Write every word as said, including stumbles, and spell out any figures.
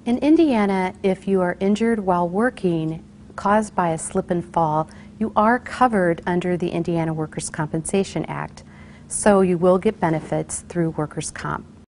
In Indiana, if you are injured while working caused by a slip and fall, you are covered under the Indiana Workers' Compensation Act, so you will get benefits through workers' comp.